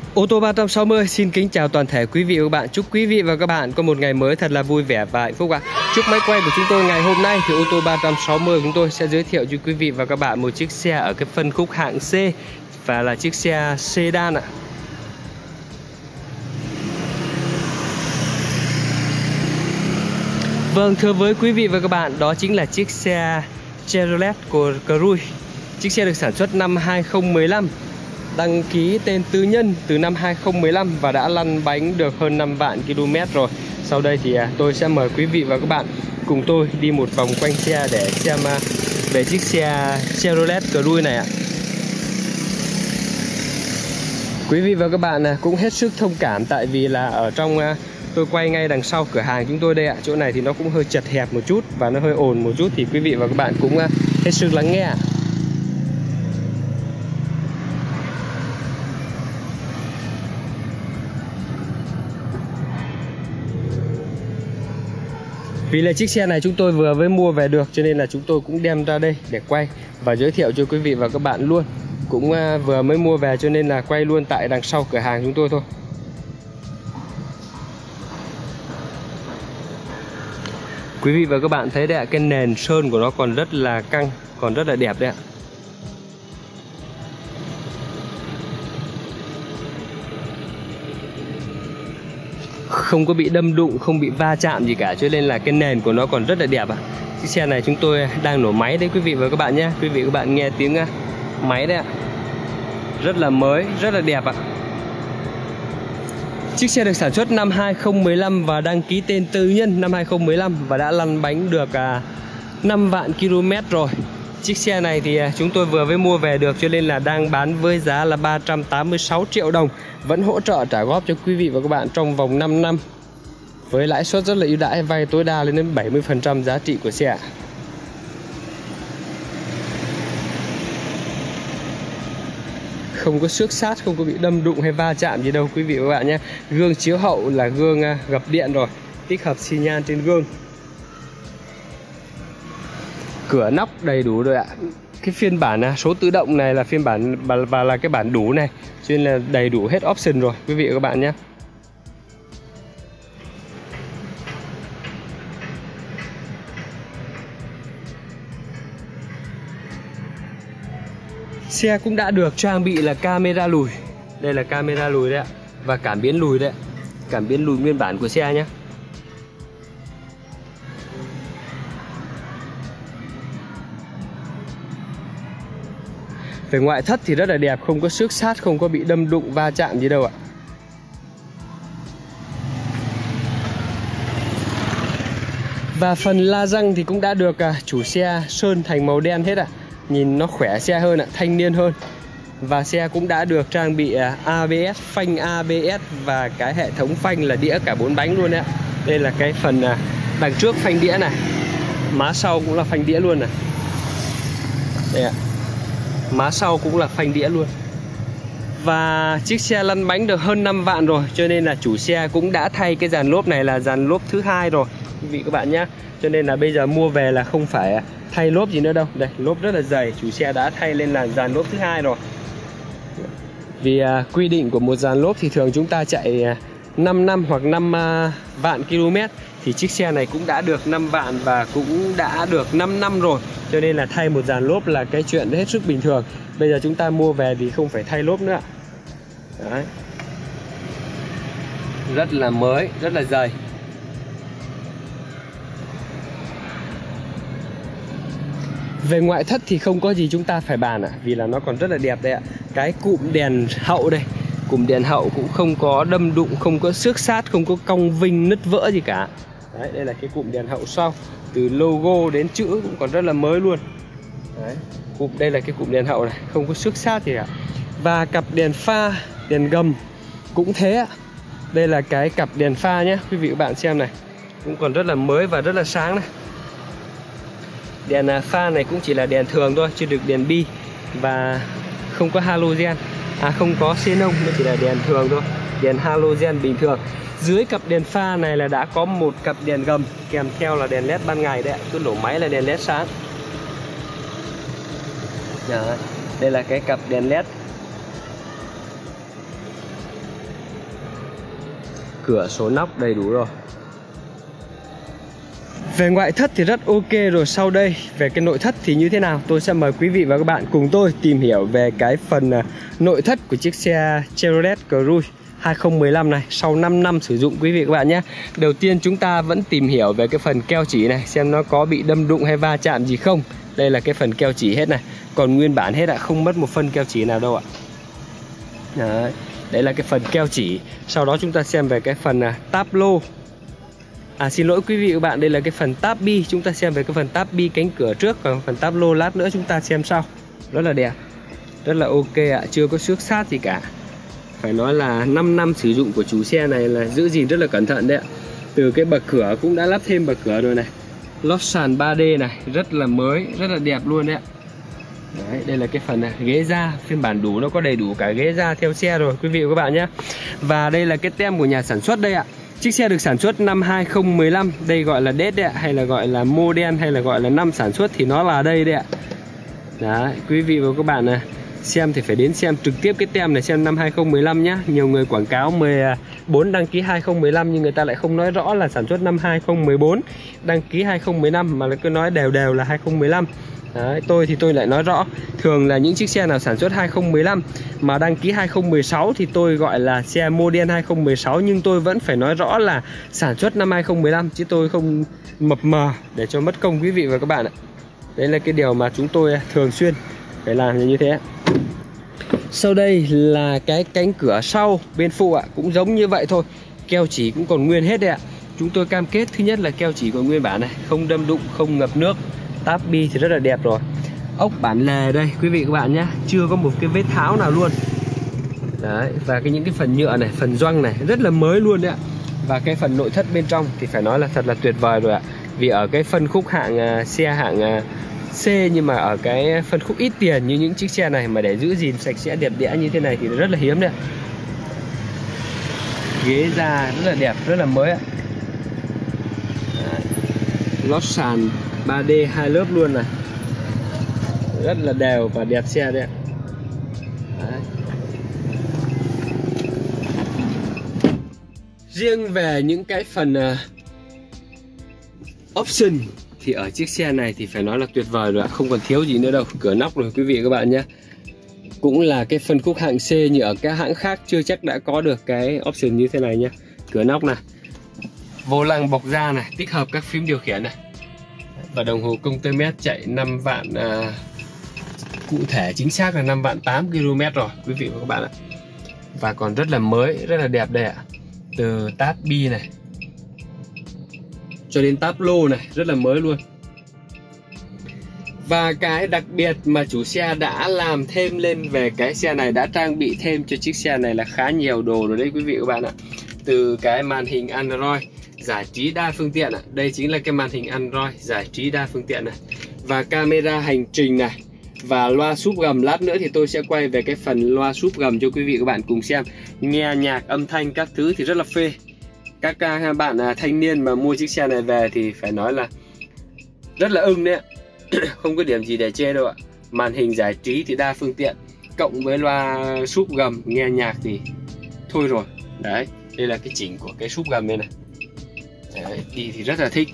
Ô tô 360 xin kính chào toàn thể quý vị và các bạn. Chúc quý vị và các bạn có một ngày mới thật là vui vẻ và hạnh phúc ạ. Trước máy quay của chúng tôi ngày hôm nay thì ô tô 360 chúng tôi sẽ giới thiệu cho quý vị và các bạn một chiếc xe ở cái phân khúc hạng C và là chiếc xe sedan ạ. Vâng, thưa với quý vị và các bạn, đó chính là chiếc xe Chevrolet Cruze. Chiếc xe được sản xuất năm 2015, đăng ký tên tư nhân từ năm 2015 và đã lăn bánh được hơn 5 vạn km rồi. Sau đây thì tôi sẽ mời quý vị và các bạn cùng tôi đi một vòng quanh xe để xem về chiếc xe Chevrolet Cruze này ạ. Quý vị và các bạn cũng hết sức thông cảm tại vì là ở trong tôi quay ngay đằng sau cửa hàng chúng tôi đây ạ. Chỗ này thì nó cũng hơi chật hẹp một chút và nó hơi ồn một chút, thì quý vị và các bạn cũng hết sức lắng nghe. Vì là chiếc xe này chúng tôi vừa mới mua về được cho nên là chúng tôi cũng đem ra đây để quay và giới thiệu cho quý vị và các bạn luôn. Cũng vừa mới mua về cho nên là quay luôn tại đằng sau cửa hàng chúng tôi thôi. Quý vị và các bạn thấy đấy ạ, cái nền sơn của nó còn rất là căng, còn rất là đẹp đấy ạ. Không có bị đâm đụng, không bị va chạm gì cả, cho nên là cái nền của nó còn rất là đẹp ạ. Chiếc xe này chúng tôi đang nổ máy đấy quý vị và các bạn nhé. Quý vị và các bạn nghe tiếng máy đấy ạ. Rất là mới, rất là đẹp ạ. Chiếc xe được sản xuất năm 2015 và đăng ký tên tư nhân năm 2015 và đã lăn bánh được 5 vạn km rồi. Chiếc xe này thì chúng tôi vừa mới mua về được cho nên là đang bán với giá là 386 triệu đồng. Vẫn hỗ trợ trả góp cho quý vị và các bạn trong vòng 5 năm. Với lãi suất rất là ưu đãi, vay tối đa lên đến 70% giá trị của xe. Không có xước sát, không có bị đâm đụng hay va chạm gì đâu quý vị và các bạn nhé. Gương chiếu hậu là gương gập điện rồi, tích hợp xi nhan trên gương. Cửa nóc đầy đủ rồi ạ. Cái phiên bản số tự động này là phiên bản và là cái bản đủ này, cho nên là đầy đủ hết option rồi quý vị và các bạn nhé. Xe cũng đã được trang bị là camera lùi. Đây là camera lùi đấy ạ. Và cảm biến lùi đấy ạ. Cảm biến lùi nguyên bản của xe nhé. Về ngoại thất thì rất là đẹp, không có xước sát, không có bị đâm đụng va chạm gì đâu ạ. Và phần la răng thì cũng đã được chủ xe sơn thành màu đen hết ạ. Nhìn nó khỏe xe hơn ạ, thanh niên hơn. Và xe cũng đã được trang bị ABS, phanh ABS và cái hệ thống phanh là đĩa cả 4 bánh luôn đấy ạ. Đây là cái phần đằng trước phanh đĩa này. Má sau cũng là phanh đĩa luôn này. Đây ạ. Má sau cũng là phanh đĩa luôn. Và chiếc xe lăn bánh được hơn 5 vạn rồi, cho nên là chủ xe cũng đã thay cái dàn lốp này là dàn lốp thứ 2 rồi quý vị các bạn nhé. Cho nên là bây giờ mua về là không phải thay lốp gì nữa đâu. Đây, lốp rất là dày, chủ xe đã thay lên là dàn lốp thứ 2 rồi. Vì quy định của một dàn lốp thì thường chúng ta chạy 5 năm hoặc 5 vạn km, thì chiếc xe này cũng đã được 5 vạn và cũng đã được 5 năm rồi. Cho nên là thay một dàn lốp là cái chuyện hết sức bình thường. Bây giờ chúng ta mua về thì không phải thay lốp nữa. Đấy. Rất là mới, rất là dày. Về ngoại thất thì không có gì chúng ta phải bàn ạ, vì là nó còn rất là đẹp đây ạ. Cái cụm đèn hậu đây, cụm đèn hậu cũng không có đâm đụng, không có xước sát, không có cong vinh nứt vỡ gì cả. Đấy, đây là cái cụm đèn hậu sau, từ logo đến chữ cũng còn rất là mới luôn. Đấy, đây là cái cụm đèn hậu này, không có xước sát gì cả. Và cặp đèn pha, đèn gầm cũng thế ạ. Đây là cái cặp đèn pha nhé, quý vị các bạn xem này, cũng còn rất là mới và rất là sáng này. Đèn pha này cũng chỉ là đèn thường thôi, chưa được đèn bi và không có halogen, không có xenon, nó chỉ là đèn thường thôi, đèn halogen bình thường. Dưới cặp đèn pha này là đã có một cặp đèn gầm kèm theo là đèn led ban ngày đấy, cứ nổ máy là đèn led sáng. Đó, đây là cái cặp đèn led cửa sổ nóc đầy đủ rồi. Về ngoại thất thì rất ok rồi. Sau đây về cái nội thất thì như thế nào, tôi sẽ mời quý vị và các bạn cùng tôi tìm hiểu về cái phần nội thất của chiếc xe Chevrolet Cruze 2015 này sau 5 năm sử dụng quý vị các bạn nhé. Đầu tiên chúng ta vẫn tìm hiểu về cái phần keo chỉ này, xem nó có bị đâm đụng hay va chạm gì không. Đây là cái phần keo chỉ hết này, còn nguyên bản hết ạ, không mất một phân keo chỉ nào đâu ạ. Đấy, đấy là cái phần keo chỉ. Sau đó chúng ta xem về cái phần táp lô. Xin lỗi quý vị và các bạn, đây là cái phần táp bi. Chúng ta xem về cái phần táp bi cánh cửa trước, còn phần táp lô lát nữa chúng ta xem sau. Rất là đẹp, rất là ok ạ, chưa có xước sát gì cả. Phải nói là 5 năm sử dụng của chủ xe này là giữ gìn rất là cẩn thận đấy ạ. Từ cái bậc cửa cũng đã lắp thêm bậc cửa rồi này. Lót sàn 3D này, rất là mới, rất là đẹp luôn đấy ạ. Đấy, đây là cái phần này, ghế da phiên bản đủ, nó có đầy đủ cả ghế da theo xe rồi quý vị và các bạn nhé. Và đây là cái tem của nhà sản xuất đây ạ. Chiếc xe được sản xuất năm 2015, đây gọi là date đấy ạ, hay là gọi là model, hay là gọi là năm sản xuất thì nó là đây đấy ạ. Đấy, quý vị và các bạn này, xem thì phải đến xem trực tiếp cái tem này xem năm 2015 nhá. Nhiều người quảng cáo 14 đăng ký 2015 nhưng người ta lại không nói rõ là sản xuất năm 2014, đăng ký 2015 mà lại cứ nói đều đều là 2015. Đấy, tôi thì tôi lại nói rõ. Thường là những chiếc xe nào sản xuất 2015 mà đăng ký 2016 thì tôi gọi là xe model 2016, nhưng tôi vẫn phải nói rõ là sản xuất năm 2015, chứ tôi không mập mờ để cho mất công quý vị và các bạn ạ. Đấy là cái điều mà chúng tôi thường xuyên phải làm như thế. Sau đây là cái cánh cửa sau bên phụ ạ, cũng giống như vậy thôi, keo chỉ cũng còn nguyên hết đấy ạ. Chúng tôi cam kết thứ nhất là keo chỉ còn nguyên bản này, không đâm đụng, không ngập nước. Táp bi thì rất là đẹp rồi. Ốc bản lề đây quý vị các bạn nhé, chưa có một cái vết tháo nào luôn. Đấy, và những cái phần nhựa này, phần gioăng này rất là mới luôn đấy ạ. Và cái phần nội thất bên trong thì phải nói là thật là tuyệt vời rồi ạ. Vì ở cái phân khúc hạng xe hạng C, nhưng mà ở cái phân khúc ít tiền như những chiếc xe này mà để giữ gìn sạch sẽ đẹp đẽ như thế này thì rất là hiếm đấy ạ. Ghế da rất là đẹp, rất là mới ạ. Lót sàn 3D 2 lớp luôn này, rất là đều và đẹp xe đấy ạ. Đấy. Riêng về những cái phần option thì ở chiếc xe này thì phải nói là tuyệt vời rồi ạ, không còn thiếu gì nữa đâu. Cửa nóc rồi quý vị các bạn nhé, cũng là cái phân khúc hạng C, như ở các hãng khác chưa chắc đã có được cái option như thế này nhé. Cửa nóc này, vô lăng bọc da này, tích hợp các phím điều khiển này, và đồng hồ công tơ mét chạy 5 vạn, cụ thể chính xác là 5 vạn 8 km rồi quý vị và các bạn ạ. Và còn rất là mới, rất là đẹp đây ạ. Từ táp bi này cho đến táp lô này, rất là mới luôn. Và cái đặc biệt mà chủ xe đã làm thêm lên về cái xe này, đã trang bị thêm cho chiếc xe này là khá nhiều đồ rồi đấy quý vị và các bạn ạ. Từ cái màn hình Android giải trí đa phương tiện ạ, đây chính là cái màn hình Android giải trí đa phương tiện này, và camera hành trình này, và loa súp gầm. Lát nữa thì tôi sẽ quay về cái phần loa súp gầm cho quý vị và các bạn cùng xem. Nghe nhạc âm thanh các thứ thì rất là phê. Các bạn thanh niên mà mua chiếc xe này về thì phải nói là rất là ưng đấy ạ. Không có điểm gì để chê đâu ạ. Màn hình giải trí thì đa phương tiện, cộng với loa súp gầm nghe nhạc thì thôi rồi. Đấy, đây là cái chỉnh của cái súp gầm đây này. Đấy, đi thì rất là thích.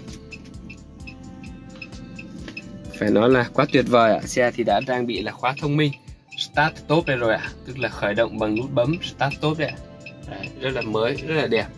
Phải nói là quá tuyệt vời ạ. Xe thì đã trang bị là khóa thông minh Start Stop đây rồi ạ, tức là khởi động bằng nút bấm Start Stop đấy ạ. Đấy, rất là mới, rất là đẹp.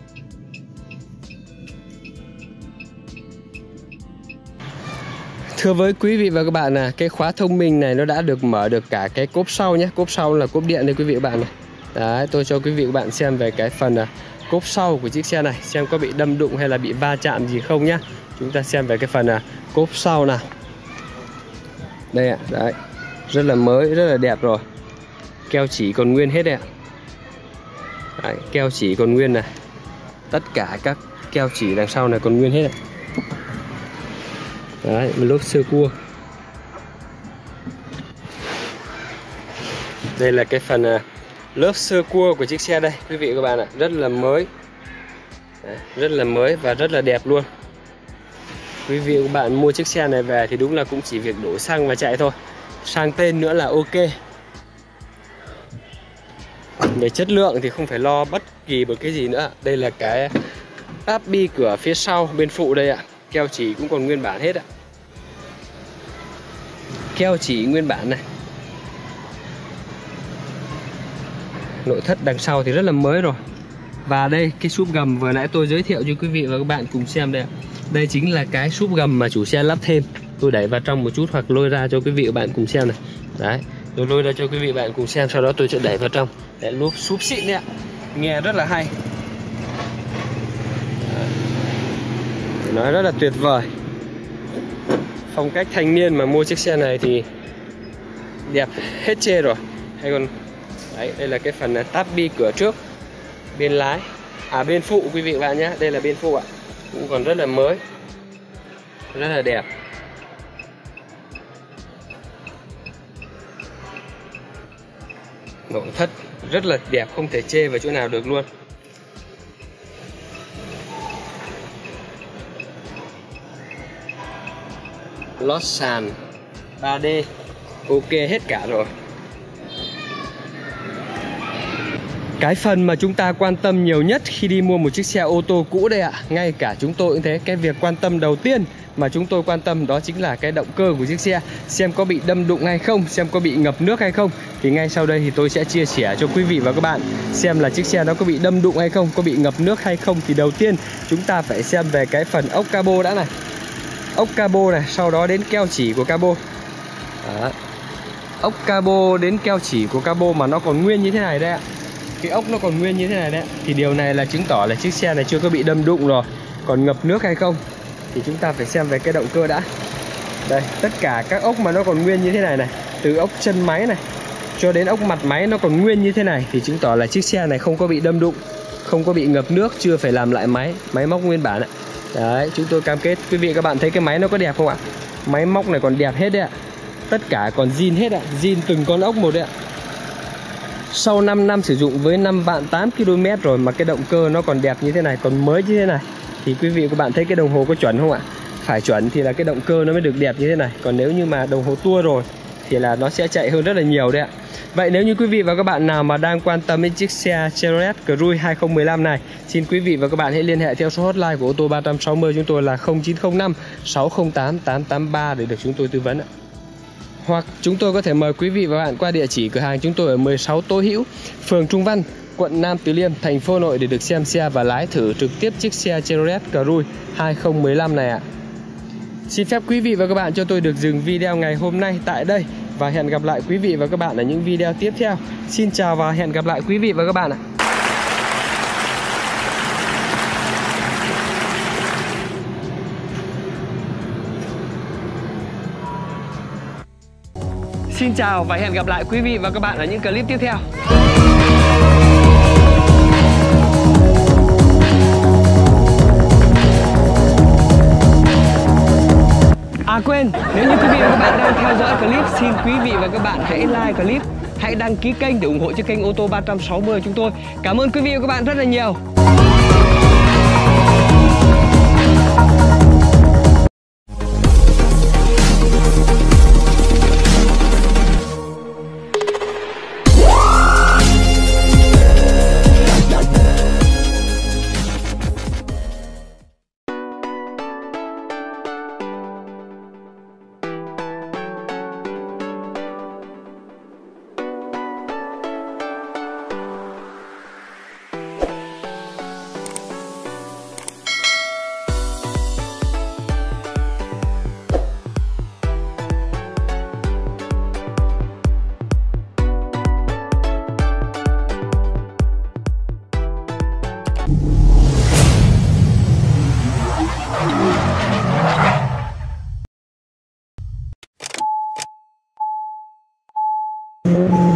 Thưa với quý vị và các bạn là cái khóa thông minh này nó đã được mở được cả cái cốp sau nhé. Cốp sau là cốp điện đây quý vị và các bạn này. Đấy, tôi cho quý vị và các bạn xem về cái phần cốp sau của chiếc xe này, xem có bị đâm đụng hay là bị va chạm gì không nhá. Chúng ta xem về cái phần cốp sau nào. Đây ạ, đấy, rất là mới, rất là đẹp rồi. Keo chỉ còn nguyên hết đấy ạ. Đấy, keo chỉ còn nguyên này. Tất cả các keo chỉ đằng sau này còn nguyên hết ạ. Đấy, một lốp sơ cua. Đây là cái phần lớp sơ cua của chiếc xe đây quý vị và các bạn ạ, rất là mới. Đấy, rất là mới và rất là đẹp luôn. Quý vị và các bạn mua chiếc xe này về thì đúng là cũng chỉ việc đổ xăng và chạy thôi. Sang tên nữa là ok. Về chất lượng thì không phải lo bất kỳ một cái gì nữa. Đây là cái áp bi cửa phía sau bên phụ đây ạ. Keo chỉ cũng còn nguyên bản hết ạ. Keo chỉ nguyên bản này. Nội thất đằng sau thì rất là mới rồi. Và đây cái súp gầm vừa nãy tôi giới thiệu cho quý vị và các bạn cùng xem đây ạ. Đây chính là cái súp gầm mà chủ xe lắp thêm. Tôi đẩy vào trong một chút hoặc lôi ra cho quý vị và bạn cùng xem này. Đấy, tôi lôi ra cho quý vị và bạn cùng xem, sau đó tôi sẽ đẩy vào trong. Để lốp súp xịn đấy ạ. Nghe rất là hay. Phải nói rất là tuyệt vời. Phong cách thanh niên mà mua chiếc xe này thì đẹp hết trơn rồi. Hay còn đấy, đây là cái phần táp bi cửa trước, bên lái, bên phụ quý vị và bạn nhé. Đây là bên phụ ạ, cũng còn rất là mới, rất là đẹp. Nội thất rất là đẹp, không thể chê vào chỗ nào được luôn. Lót sàn 3D ok hết cả rồi. Cái phần mà chúng ta quan tâm nhiều nhất khi đi mua một chiếc xe ô tô cũ đây ạ, ngay cả chúng tôi cũng thế. Cái việc quan tâm đầu tiên mà chúng tôi quan tâm đó chính là cái động cơ của chiếc xe, xem có bị đâm đụng hay không, xem có bị ngập nước hay không. Thì ngay sau đây thì tôi sẽ chia sẻ cho quý vị và các bạn xem là chiếc xe nó có bị đâm đụng hay không, có bị ngập nước hay không. Thì đầu tiên chúng ta phải xem về cái phần ốc cabo đã này. Ốc cabo này, sau đó đến keo chỉ của cabo. Đó. Ốc cabo đến keo chỉ của cabo mà nó còn nguyên như thế này đây ạ. Cái ốc nó còn nguyên như thế này đấy, thì điều này là chứng tỏ là chiếc xe này chưa có bị đâm đụng rồi. Còn ngập nước hay không thì chúng ta phải xem về cái động cơ đã. Đây, tất cả các ốc mà nó còn nguyên như thế này này, từ ốc chân máy này cho đến ốc mặt máy nó còn nguyên như thế này, thì chứng tỏ là chiếc xe này không có bị đâm đụng, không có bị ngập nước, chưa phải làm lại máy, máy móc nguyên bản ạ. Đấy, chúng tôi cam kết. Quý vị các bạn thấy cái máy nó có đẹp không ạ? Máy móc này còn đẹp hết đấy ạ. Tất cả còn zin hết ạ, zin từng con ốc một đấy ạ. Sau 5 năm sử dụng với 5 vạn 8 km rồi mà cái động cơ nó còn đẹp như thế này, còn mới như thế này, thì quý vị các bạn thấy cái đồng hồ có chuẩn không ạ? Phải chuẩn thì là cái động cơ nó mới được đẹp như thế này. Còn nếu như mà đồng hồ tua rồi thì là nó sẽ chạy hơn rất là nhiều đấy ạ. Vậy nếu như quý vị và các bạn nào mà đang quan tâm đến chiếc xe Chevrolet Cruze 2015 này, xin quý vị và các bạn hãy liên hệ theo số hotline của ô tô 360 chúng tôi là 0905 608 883 để được chúng tôi tư vấn ạ. Hoặc chúng tôi có thể mời quý vị và các bạn qua địa chỉ cửa hàng chúng tôi ở 16 Tô Hữu, phường Trung Văn, quận Nam Từ Liêm, thành phố Hà Nội để được xem xe và lái thử trực tiếp chiếc xe Chevrolet Cruze 2015 này ạ. Xin phép quý vị và các bạn cho tôi được dừng video ngày hôm nay tại đây và hẹn gặp lại quý vị và các bạn ở những video tiếp theo. Xin chào và hẹn gặp lại quý vị và các bạn ạ. Xin chào và hẹn gặp lại quý vị và các bạn ở những clip tiếp theo. Quên, nếu như quý vị và các bạn đang theo dõi clip, xin quý vị và các bạn hãy like clip, hãy đăng ký kênh để ủng hộ cho kênh ô tô 360 chúng tôi. Cảm ơn quý vị và các bạn rất là nhiều. Mm-hmm.